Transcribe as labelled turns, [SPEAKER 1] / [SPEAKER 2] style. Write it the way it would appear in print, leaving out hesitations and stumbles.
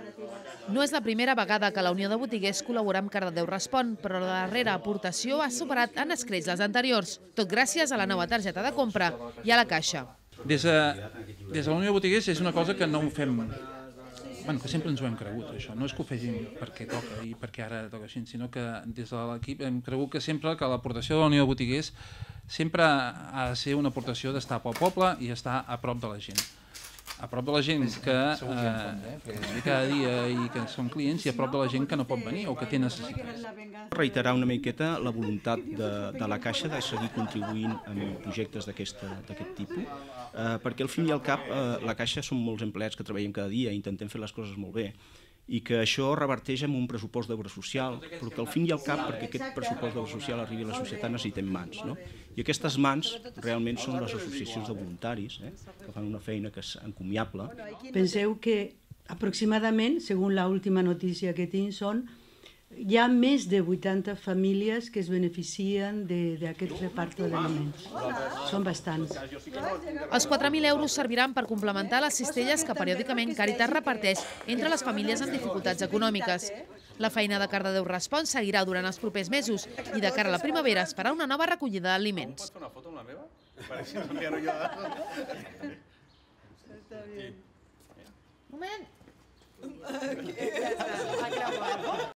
[SPEAKER 1] No és la primera vegada que la Unió de Botiguers col·labora amb Cardedeu Respon, però la darrera aportació ha superat en escreix les anteriors, tot gràcies a la nova targeta de compra i a la caixa.
[SPEAKER 2] Des de la Unió de Botiguers és una cosa que no ho fem, que sempre ens ho hem cregut, això. No és que ho fegin perquè toca i perquè ara toca així, sinó que des de l'equip hem cregut que sempre que l'aportació de la Unió de Botiguers sempre ha de ser una aportació d'estar pel poble i estar a prop de la gent. A prop de la gent que ve cada dia i que són clients i a prop de la gent que no pot venir o que té necessitats.
[SPEAKER 3] Reiterar una miqueta la voluntat de la Caixa de seguir contribuint en projectes d'aquest tipus, perquè al fin i al cap la Caixa són molts empleats que treballem cada dia i intentem fer les coses molt bé i que això reverteix en un pressupost d'obra social, però que al fin i al cap, perquè aquest pressupost d'obra social arribi a la societat, necessitem mans, no? I aquestes mans realment són les associacions de voluntaris, que fan una feina que és encomiable.
[SPEAKER 4] Penseu que aproximadament, segons l'última notícia que tinc, hi ha més de 80 famílies que es beneficien d'aquest reparto d'aliments. Són bastants.
[SPEAKER 1] Els 4.000 euros serviran per complementar les cistelles que periòdicament Càritas reparteix entre les famílies amb dificultats econòmiques. La feina de Cardedeu Respon seguirà durant els propers mesos i de cara a la primavera es farà una nova recollida d'aliments.
[SPEAKER 5] Pots fer una foto amb la meva? Per així enviar-ho jo.
[SPEAKER 1] Està bé. Moment!